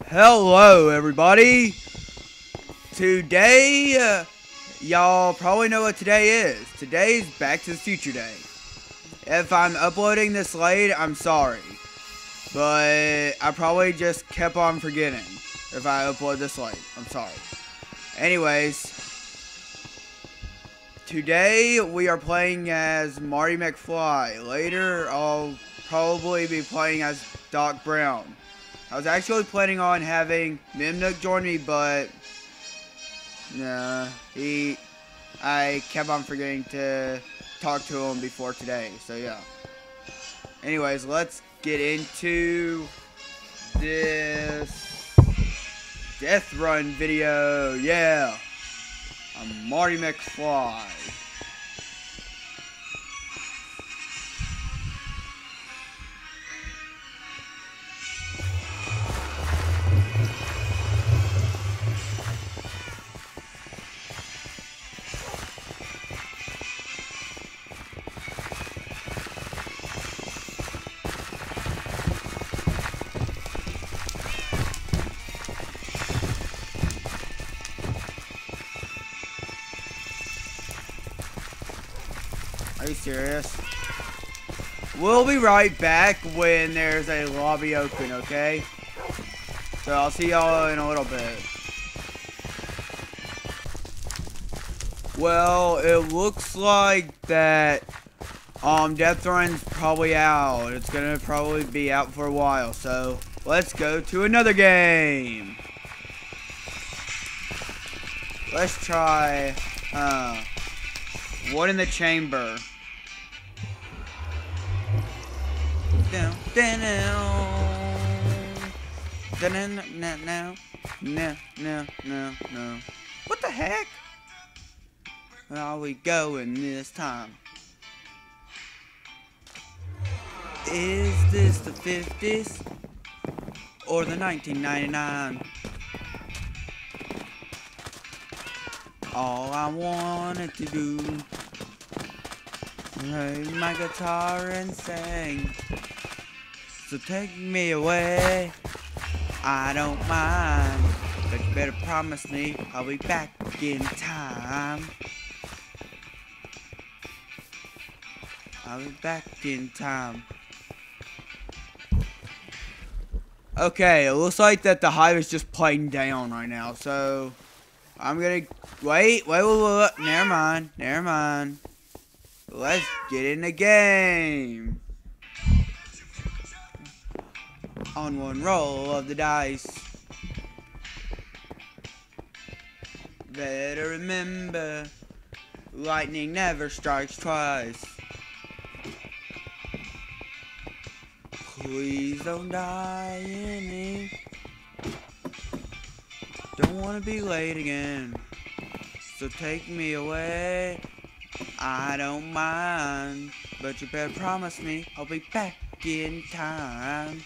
Hello, everybody. Today, y'all probably know what today is. Today's Back to the Future Day. If I'm uploading this late, I'm sorry. But I probably just kept on forgetting if I upload this late. I'm sorry. Anyways, today we are playing as Marty Mcfly. Later, I'll probably be playing as Doc Brown. I was actually planning on having Mimnook join me, but nah, I kept on forgetting to talk to him before today, so yeah. Anyways, let's get into this death run video. Yeah, I'm Marty Mcfly. Are you serious? We'll be right back when there's a lobby open, okay? So I'll see y'all in a little bit. Well, it looks like that Death Run's probably out. It's gonna probably be out for a while, so let's go to another game. Let's try One in the Chamber. Down, down, no. What the heck? Where are we going this time? Is this the 50s or the 1999? All I wanted to do, play my guitar and sing. So take me away, I don't mind, but you better promise me I'll be back in time. I'll be back in time. Okay, it looks like that the hive is just playing down right now, so I'm gonna wait, never mind. Let's get in the game. On one roll of the dice. Better remember, lightning never strikes twice. Please don't die in me. Don't wanna be late again. So take me away. I don't mind, but you better promise me I'll be back in time.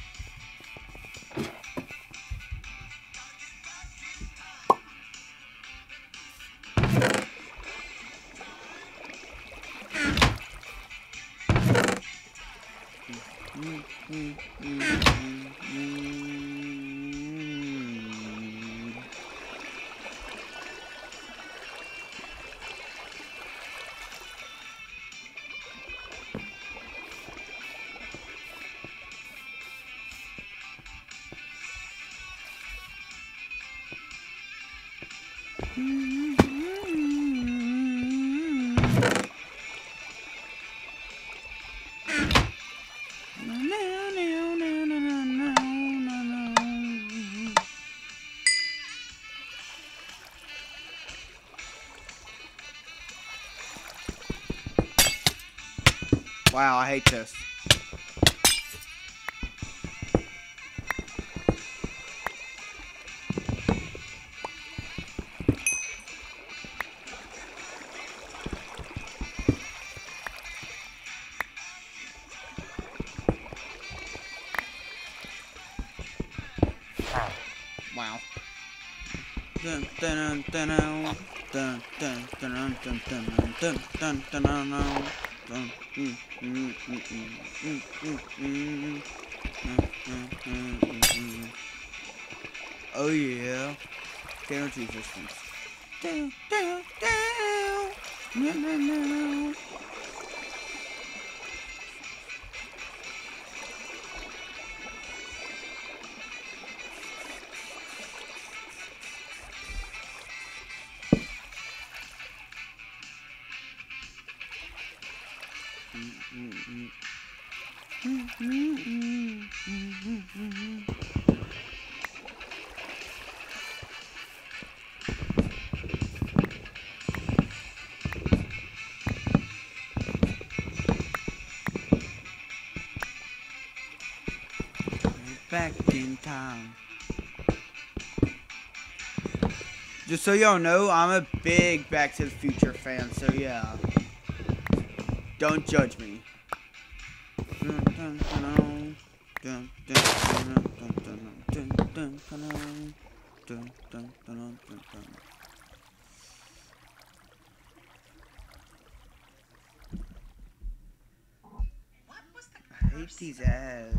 Wow, I hate this. Wow. Dun dun dun dun dun dun dun dun dun dun dun dun dun. Oh yeah. Damage resistance. Down, down, down. No, no, no. Back in time. Just so y'all know, I'm a big Back to the Future fan, so yeah. Don't judge me. I hate these ads.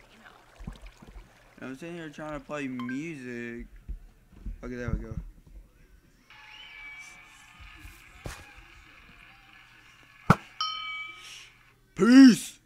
I'm sitting here trying to play music. Okay, there we go. Peace!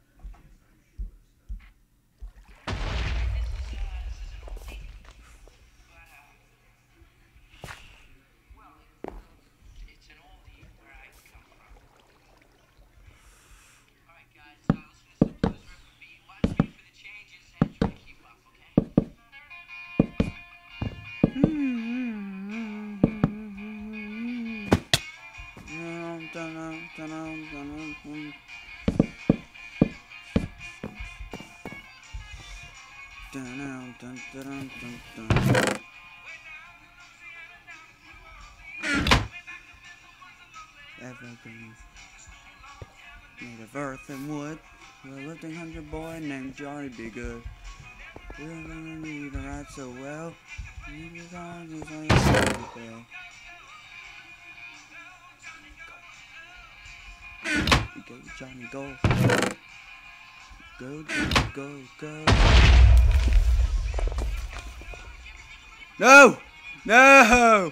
Evergreen, made of earth and wood. A lifting hunter boy named Johnny Be Good. We don't need to ride so well. You just on your bell. Go, Johnny, go. Go, Johnny, go, go. No! No!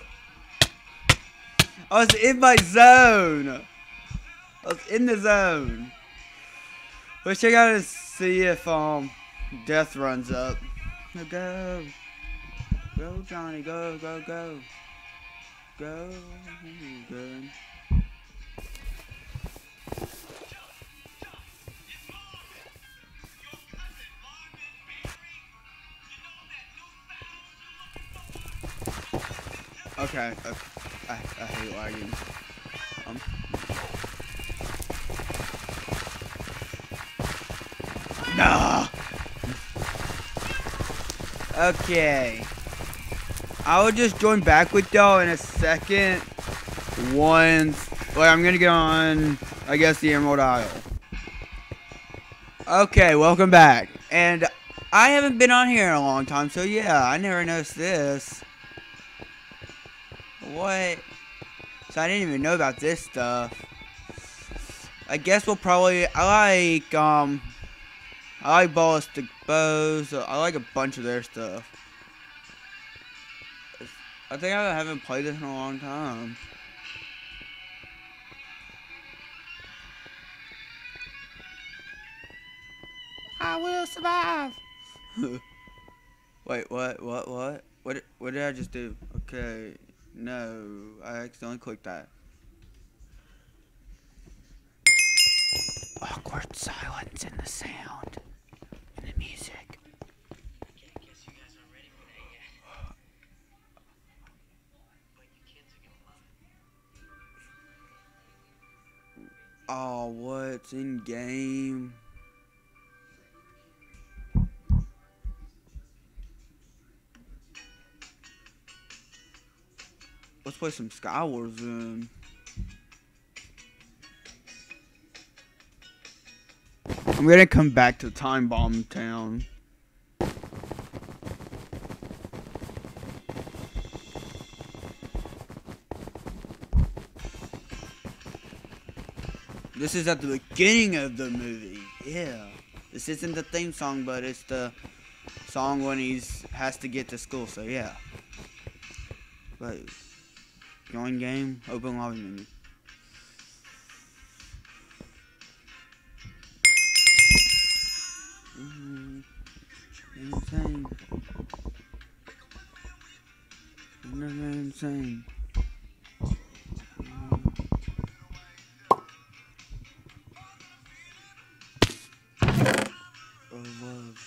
I was in my zone. I was in the zone. Wish I gotta see if death runs up. Go. Go, Johnny, go, go, go. Go. Good. Okay, I hate lagging. Nah. Okay. I will just join back with y'all in a second. Once, like, I'm gonna get on, I guess, the Emerald Isle. Okay, welcome back. And I haven't been on here in a long time, so yeah, I never noticed this. What? So I didn't even know about this stuff. I guess we'll probably, I like ballistic bows. I like a bunch of their stuff. I think I haven't played this in a long time. I will survive. Wait, what? What did I just do? Okay. No, I accidentally clicked that. Awkward silence in the sound, in the music. I guess you guys aren't ready for that yet. But you kids are gonna love it. Oh, what's in game? Let's play some Skywars then. I'm gonna come back to Time Bomb Town. This is at the beginning of the movie. Yeah. This isn't the theme song, but it's the song when has to get to school. So yeah. But join game, open lobby menu. Insane. Insane. Oh, love.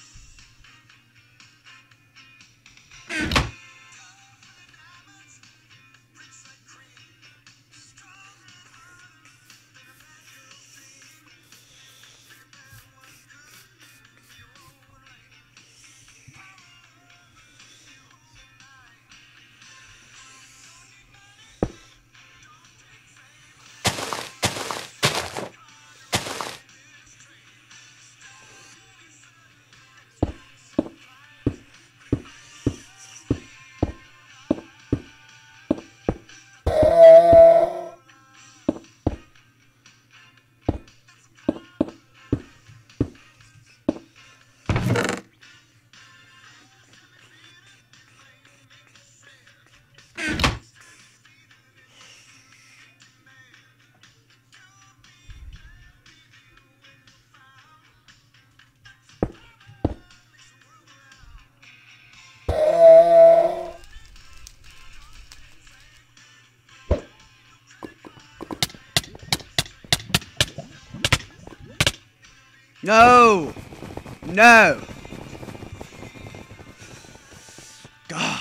No! No! God.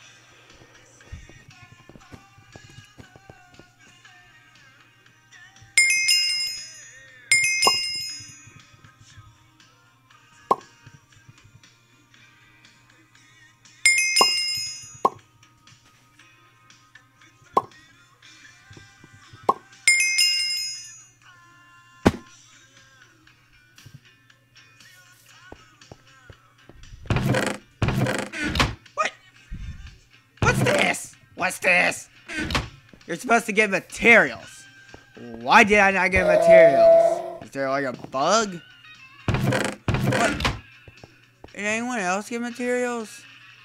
What's this? You're supposed to get materials. Why did I not get materials? Is there like a bug? What? Did anyone else get materials?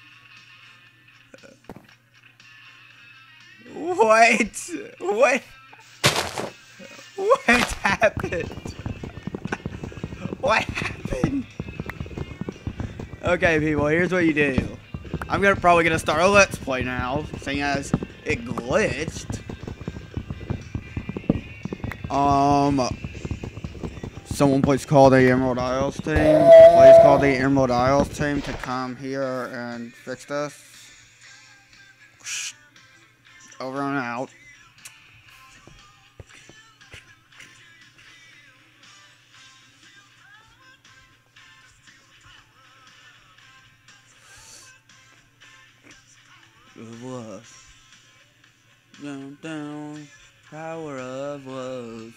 What? What? What happened? What happened? Okay, people, here's what you do. I'm probably gonna start a let's play now, seeing as it glitched. Someone please call the Emerald Isles team. Please call the Emerald Isles team to come here and fix this. Over and out. Love. Down, down. Power of love.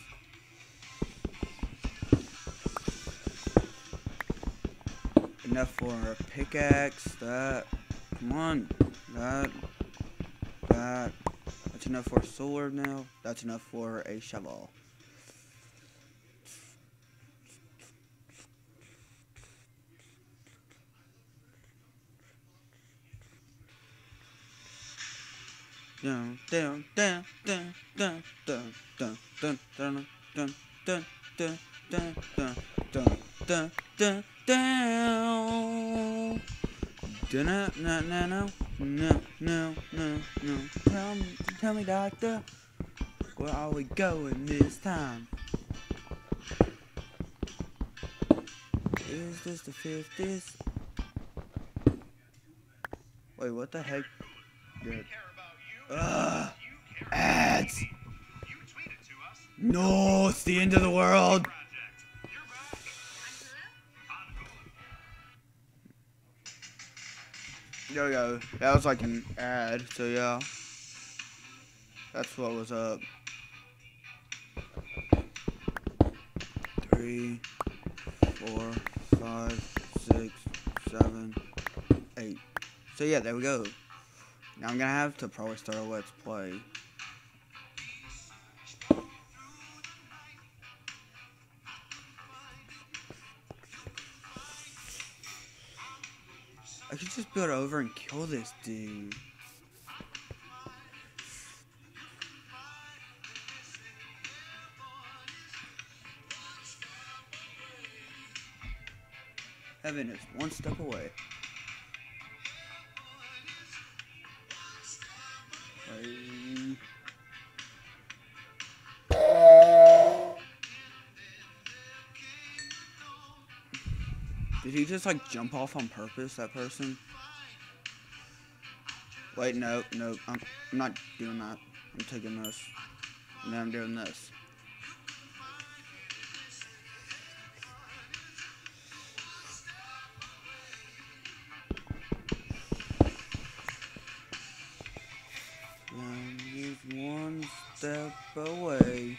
Enough for a pickaxe. That. Come on. That. That's enough for a sword now. That's enough for a shovel. Down, down, down, down, down, down, down, down, down, down, down, down, down, down, down, down, down, down. No, no, no, no, no, no, no, no. Tell me, doctor, where are we going this time? Is this the 50s? Wait, what the heck? Ads! No, it's the end of the world! There we go. That was like an ad, so yeah. That's what was up. 3, 4, 5, 6, 7, 8. So yeah, there we go. Now I'm gonna have to probably start a let's play. I could just build over and kill this dude. Heaven is one step away. Did he just like jump off on purpose, that person? Wait, no, I'm not doing that. I'm taking this. And then I'm doing this. One is one step away.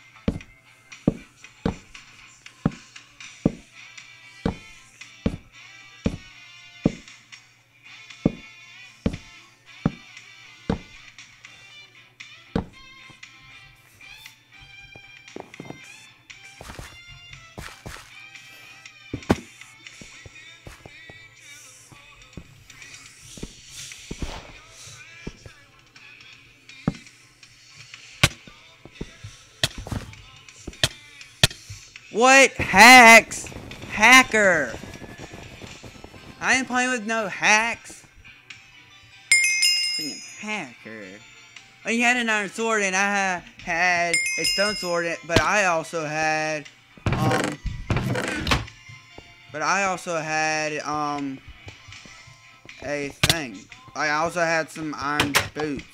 What? Hacks? Hacker. I ain't playing with no hacks. Freaking hacker. Oh, you had an iron sword and I had a stone sword, but I also had, a thing. I also had some iron boots.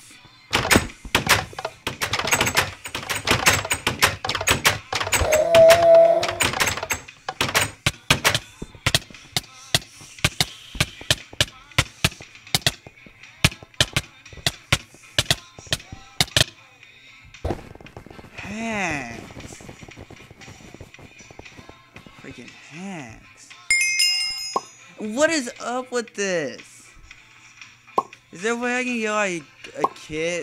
Hacks. Freaking hacks. What is up with this? Is there a way I can get like a kit?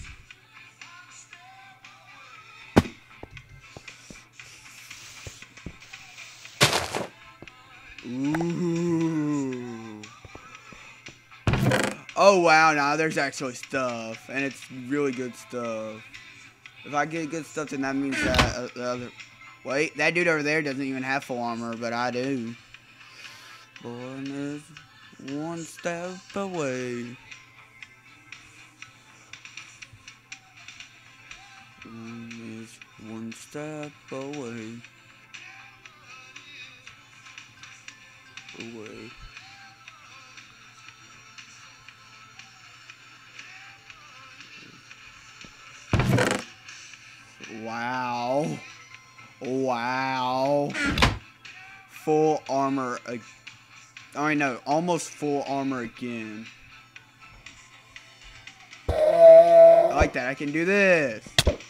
Ooh. Oh wow, now there's actually stuff. And it's really good stuff. If I get good stuff, then that means that the other... Wait, that dude over there doesn't even have full armor, but I do. One is one step away. One is one step away. Away. Wow. Wow. Full armor. I know, almost full armor again. I like that. I can do this.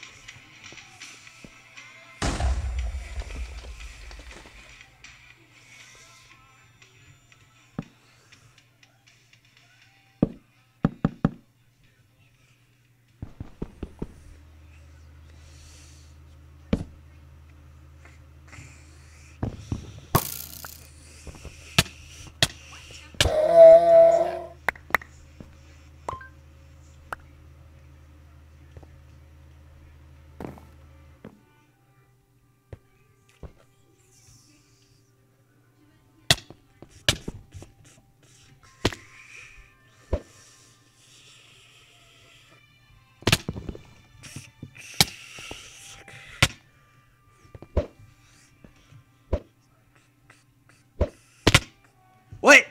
Wait!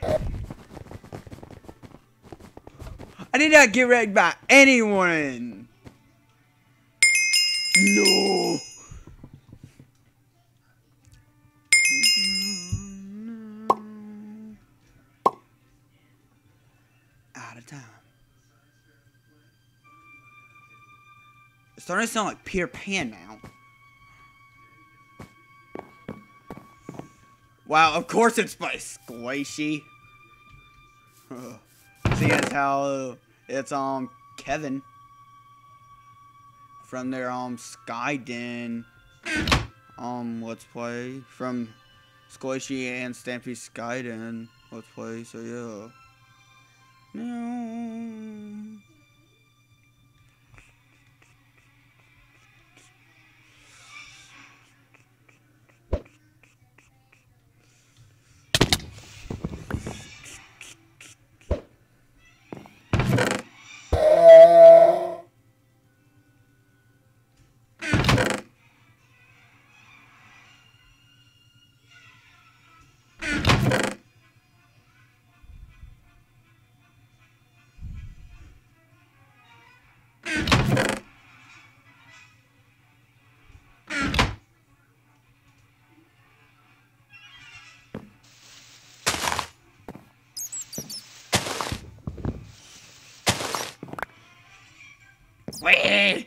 I did not get wrecked by anyone! No! Out of time. It's starting to sound like Peter Pan now. Wow, of course it's by Squishy. See, that's how it's Kevin from their Skyden let's play from Squishy and Stampy Skyden let's play. So yeah. No. Wait.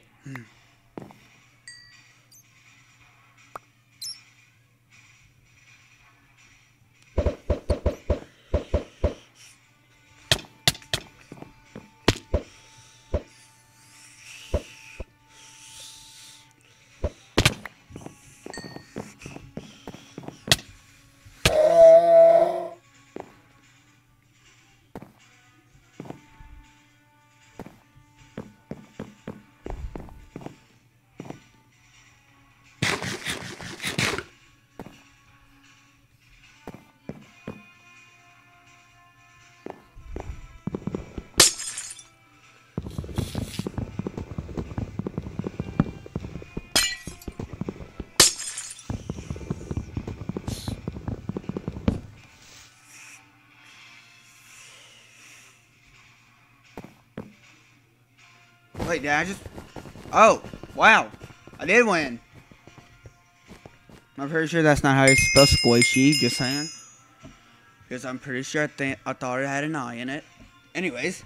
Wait, did I just... Oh, wow. I did win. I'm pretty sure that's not how you spell squishy, just saying. Because I'm pretty sure I thought it had an I in it. Anyways.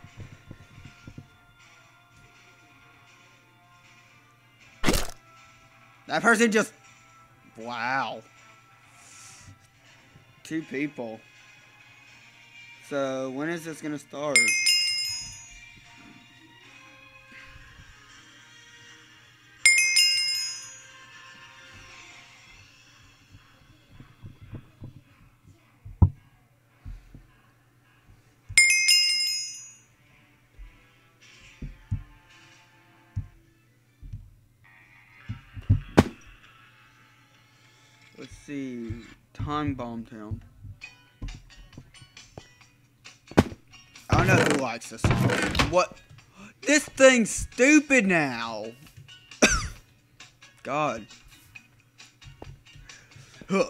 That person just... Wow. 2 people. So, when is this gonna start? Let's see. Time Bomb Town. I don't know who likes this song. What? This thing's stupid now. God. Huh.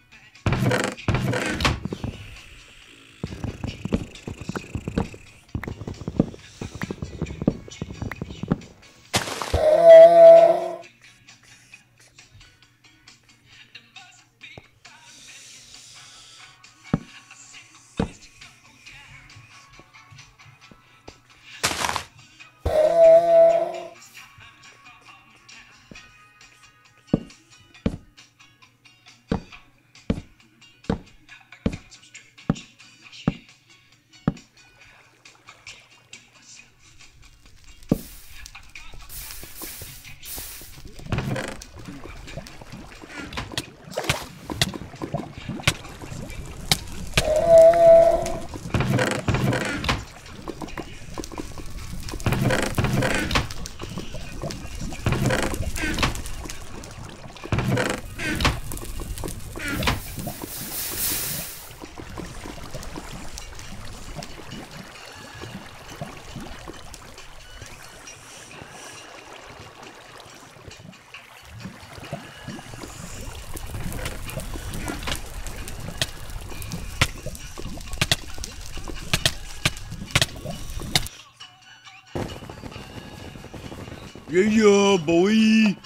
Yeah, boy.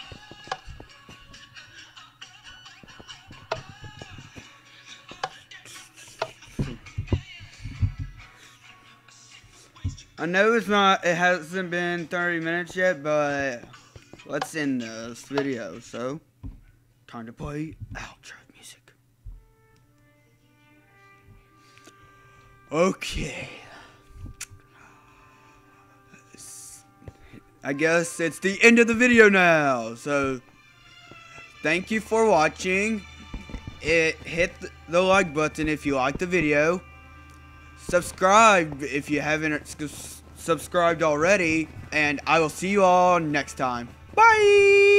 I know it hasn't been 30 minutes yet, but let's end this video. So, time to play outro music. Okay. I guess it's the end of the video now. So, thank you for watching. Hit the like button if you liked the video. subscribe if you haven't subscribed already, and I will see you all next time. Bye!